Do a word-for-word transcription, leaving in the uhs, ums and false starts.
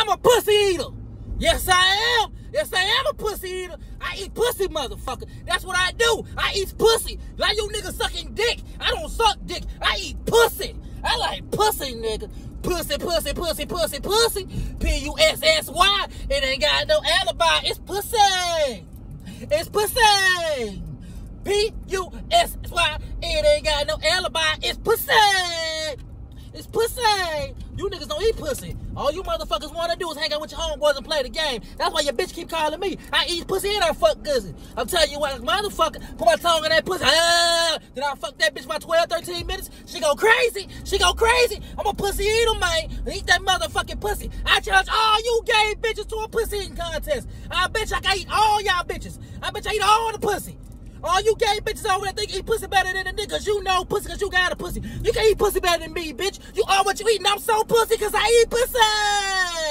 I'm a pussy eater. Yes, I am. Yes, I am a pussy eater. I eat pussy, motherfucker. That's what I do. I eat pussy. Like you niggas sucking dick. I don't suck dick. I eat pussy. I like pussy, nigga. Pussy, pussy, pussy, pussy, pussy. P U S S Y. It ain't got no alibi. It's pussy. It's pussy. P U S Y. It ain't got no alibi. It's pussy. It's pussy. You niggas don't eat pussy. All you motherfuckers want to do is hang out with your homeboys and play the game. That's why your bitch keep calling me. I eat pussy and I fuck pussy. I'm telling you what, motherfucker, put my tongue in that pussy. Ah, then I fuck that bitch for twelve, thirteen minutes. She go crazy. She go crazy. I'm a pussy eater, man. Eat that motherfucking pussy. I challenge all you gay bitches to a pussy eating contest. I bet you I can eat all y'all bitches. I bet you I eat all the pussy. All you gay bitches over there think eat pussy better than the niggas. You know pussy because you got a pussy. You can eat pussy better than me, bitch. You are what you eat, and I'm so pussy because I eat pussy.